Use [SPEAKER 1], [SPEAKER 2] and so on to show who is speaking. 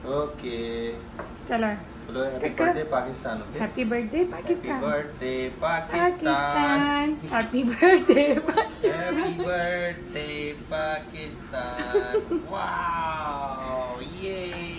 [SPEAKER 1] Okay
[SPEAKER 2] चलो
[SPEAKER 1] बोलो happy birthday Pakistan. Okay
[SPEAKER 2] happy birthday
[SPEAKER 1] happy
[SPEAKER 2] Pakistan.
[SPEAKER 1] Birthday Pakistan.
[SPEAKER 2] Happy birthday
[SPEAKER 1] happy
[SPEAKER 2] Pakistan.
[SPEAKER 1] Birthday Pakistan. Wow ये